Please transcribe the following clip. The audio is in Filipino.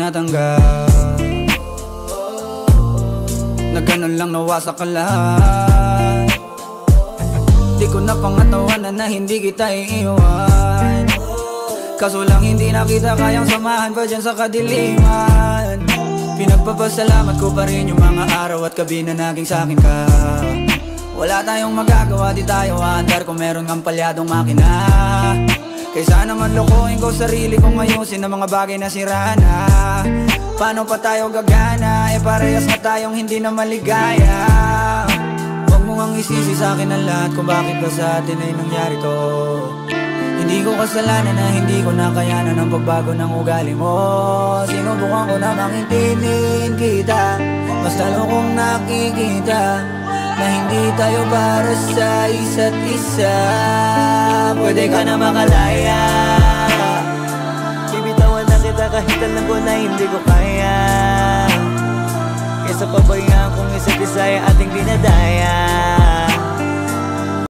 tinatanggap, na ganun lang nawasak ka lahat. Di ko na pangatawanan na hindi kita iiwan, kaso lang hindi na kita kayang samahan pa dyan sa kadiliman. Pinagpapasalamat ko pa rin yung mga araw at gabi na naging sa'kin ka. Wala tayong magagawa, di tayo aandar kung meron kang palyadong makina. Kaysa naman lokohin ko sarili kong ayusin ang mga bagay na sira na. Paano pa tayo gagana, parehas na tayong hindi na maligaya. Huwag mo ngang isisi sa'kin ang lahat kung bakit ba sa atin ay nangyari to. Hindi ko kasalanan na hindi ko nakayanan ang pagbago ng ugali mo. Sinubukan ko namang intindihin kita, basta kong nakikita na hindi tayo para sa isa't isa. Pwede ka na makalaya, bibitawan na kita kahit alam ko na hindi ko kaya. Kesa pabayaan kong isa't isa ay ating dinadaya.